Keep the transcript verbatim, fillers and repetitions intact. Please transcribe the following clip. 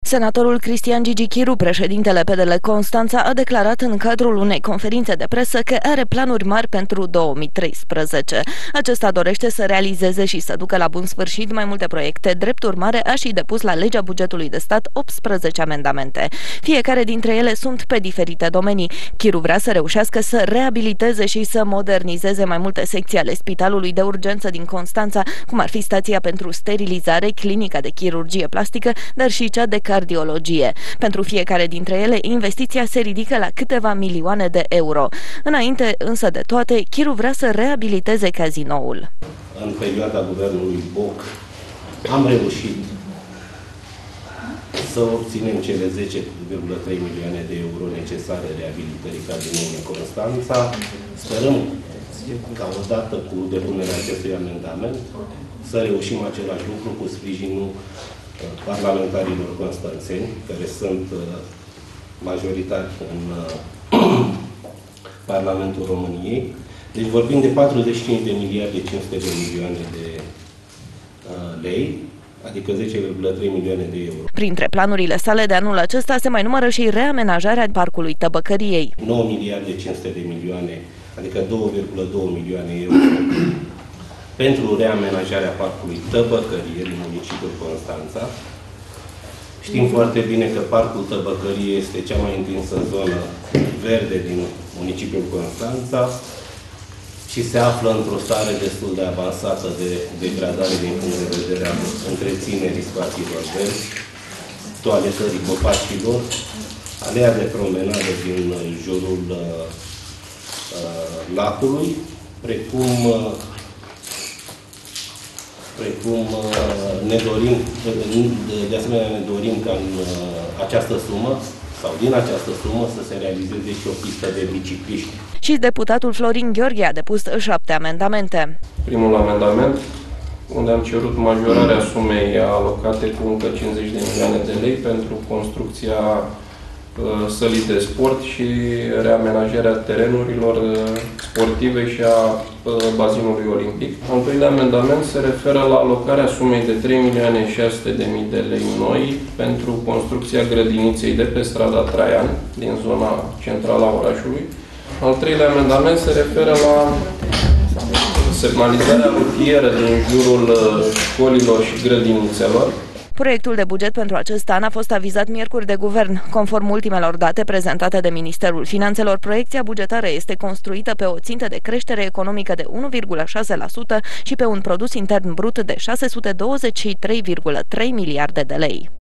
Senatorul Cristian Gigi Chiru, președintele P D L Constanța, a declarat în cadrul unei conferințe de presă că are planuri mari pentru două mii treisprezece. Acesta dorește să realizeze și să ducă la bun sfârșit mai multe proiecte. Drept urmare, a și depus la legea bugetului de stat optsprezece amendamente. Fiecare dintre ele sunt pe diferite domenii. Chiru vrea să reușească să reabiliteze și să modernizeze mai multe secții ale Spitalului de Urgență din Constanța, cum ar fi stația pentru sterilizare, clinica de chirurgie plastică, dar și cea de cardiologie. Pentru fiecare dintre ele, investiția se ridică la câteva milioane de euro. Înainte însă de toate, Chiru vrea să reabiliteze cazinoul. În perioada guvernului Boc am reușit să obținem cele zece virgulă trei milioane de euro necesare reabilitării cazinoului Constanța. Sperăm ca odată cu depunerea acestui amendament să reușim același lucru cu sprijinul parlamentarilor constanțeni, care sunt majoritari în Parlamentul României. Deci vorbim de patruzeci și cinci de miliarde cinci sute de milioane de lei, adică zece virgulă trei milioane de euro. Printre planurile sale de anul acesta se mai numără și reamenajarea parcului Tăbăcăriei. nouă miliarde cinci sute de milioane, adică două virgulă doi milioane euro pentru reamenajarea parcului Tăbăcărie din municipiul Constanța. Știm foarte bine că parcul Tăbăcărie este cea mai întinsă zonă verde din municipiul Constanța și se află într-o stare destul de avansată de degradare din punct de vedere al întreținerii spațiilor verzi, toaletării copacilor, alea de promenadă din jurul uh, uh, lacului, precum uh, precum ne dorim, de asemenea ne dorim ca în această sumă, sau din această sumă, să se realizeze și o pistă de bicicliști. Și deputatul Florin Gheorghe a depus șapte amendamente. Primul amendament, unde am cerut majorarea sumei alocate cu încă cincizeci de milioane de lei pentru construcția sălii de sport și reamenajarea terenurilor sportive și a bazinului olimpic. Al doilea amendament se referă la alocarea sumei de trei milioane șase sute de mii de lei noi pentru construcția grădiniței de pe strada Traian, din zona centrală a orașului. Al treilea amendament se referă la semnalizarea rutieră din jurul școlilor și grădinițelor. Proiectul de buget pentru acest an a fost avizat miercuri de guvern. Conform ultimelor date prezentate de Ministerul Finanțelor, proiecția bugetară este construită pe o țintă de creștere economică de unu virgulă șase la sută și pe un produs intern brut de șase sute douăzeci și trei virgulă trei miliarde de lei.